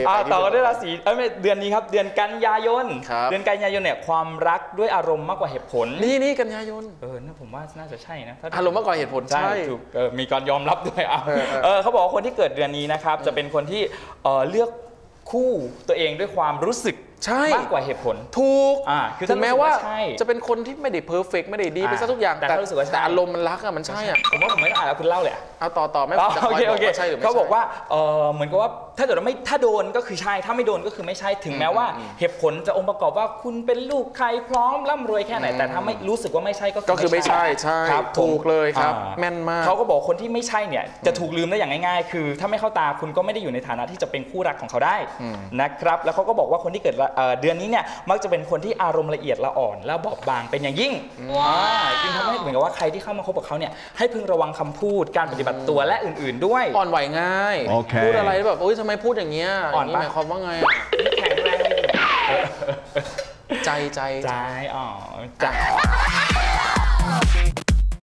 ต่อด้วยราศีเดือนนี้ครับเดือนกันยายนเดือนกันยายนเนี่ยความรักด้วยอารมณ์มากกว่าเหตุผลนี่กันยายนนะผมว่าน่าจะใช่นะอารมณ์มากกว่าเหตุผลใช่ถูกมีการยอมรับด้วยเขาบอกว่าคนที่เกิดเดือนนี้นะครับจะเป็นคนที่เลือกคู่ตัวเองด้วยความรู้สึกมากกว่าเหตุผลถูกคือถึงแม้ว่าจะเป็นคนที่ไม่ได้เพอร์เฟกต์ไม่ได้ดีไปซะทุกอย่างแต่อารมณ์มันรักมันใช่ผมว่าผมไม่ต้องอ่านแล้วคุณเล่าเลยเอาต่อไม่โอเคเขาบอกว่าเหมือนกับว่าถ้าเกิดถ้าโดนก็คือใช่ถ้าไม่โดนก็คือไม่ใช่ถึงแม้ว่าเหตุผลจะองค์ประกอบว่าคุณเป็นลูกใครพร้อมร่ำรวยแค่ไหนแต่ถ้าไม่รู้สึกว่าไม่ใช่ก็คือไม่ใช่ครับถูกเลยครับแม่นมากเขาก็บอกคนที่ไม่ใช่เนี่ยจะถูกลืมได้อย่างง่ายๆคือถ้าไม่เข้าตาคุณก็ไม่ได้อยู่ในฐานะที่จะเป็นคู่รักของเขาได้นะครับแล้วเขาก็บอกว่าคนที่เกิดเดือนนี้เนี่ยมักจะเป็นคนที่อารมณ์ละเอียดละอ่อนและบอบบางเป็นอย่างยิ่งจึงทำให้เหมือนกับว่าใครที่เข้ามาคบกับเขาเนี่ยให้พึงระวังคำพูดการปฏิบัติตัวและอื่นๆด้วยอ่อนไหวง่ายพูดอะไรแบบทำไมพูดอย่างเงี้ยอ่อนหมายความว่าไงแข็งแรงใจอ๋อจ้ะ